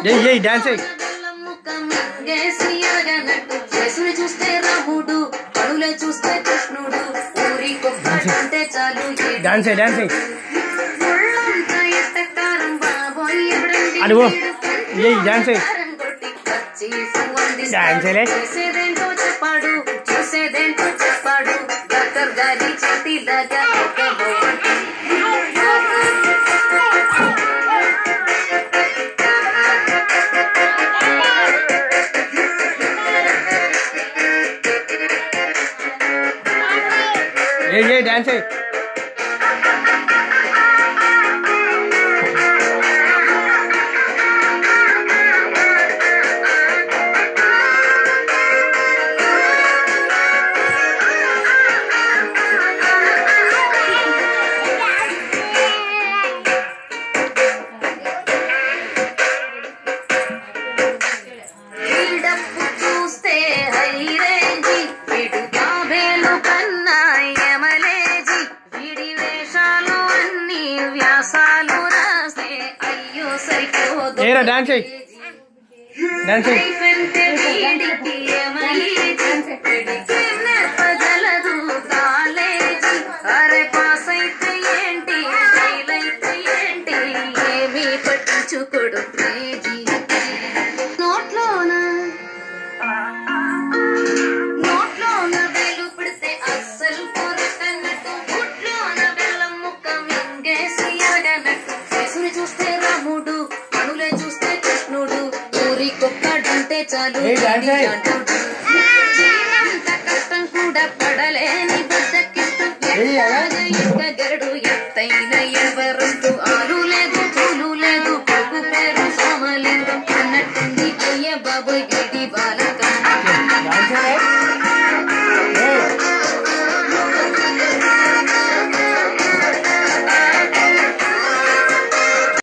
dance చూస్తే రాముడు పడులే చూస్తే కృష్ణుడు ఊరి కొట్టే చాలు డాన్స్ అడుగు డాన్స్ చూసేదేంటో చెప్పాడు చూసేదేంటో చెప్పాడు డాక్టర్ గారి చేతి దగ్గర డాన్స్ చూస్తే హైరేంజి ఇటు బాబేలు కన్నా యమలేజి విడి వేషాలు అన్ని వ్యాసాలు రాస్తే అయ్యో సరిపోదు డాన్స్ పగలదు కాలేజీ అరే పాస్ అయితే ఏంటి ఫెయిల్ అయితే ఏంటి ఏమీ పట్టించుకోడు పేజీ నోట్లోన వేలు పెడితే అస్సలు పొరకన్నట్టు గుట్లోన బెల్లం ముక్క మింగేసి అడగనట్టు కేసుని చూస్తే రాముడు పనులే చూస్తే కృష్ణుడు ఊరి కొక్కడంటే చాలు అంటుడు జీవంత కష్టం కూడా పడలేని బద్దకిష్టం గరుడు ఎత్తైన ఎవరంటూ ఆలు లేదు పూలు లేదు కొడుకు పేరు సోమలింగం అన్నట్టుంది అయ్య బాబు గిడి బాలక